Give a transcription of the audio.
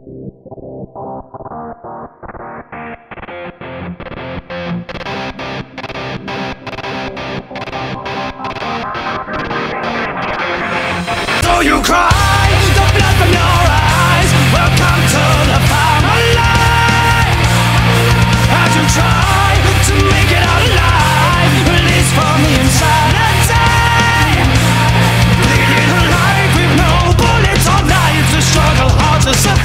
So you cry, the blood from your eyes. Welcome to the family. As you try to make it out alive, release from the insanity. Bleeding alive with no bullets or knives, the struggle hard to survive.